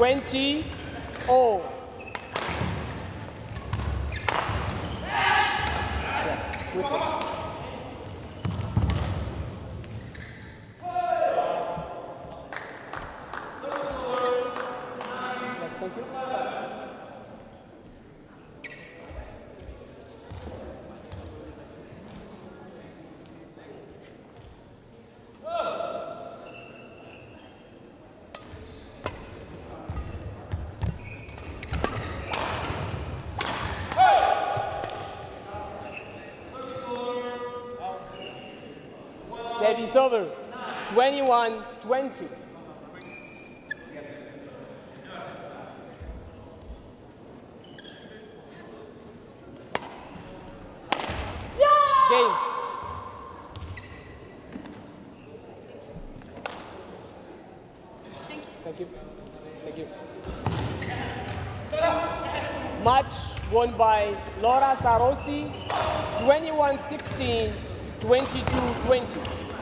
20 all. Thank you. Service over. 21-20. Game. Thank you. Thank you. Match won by Laura Sarosi, 21-16, 22-20.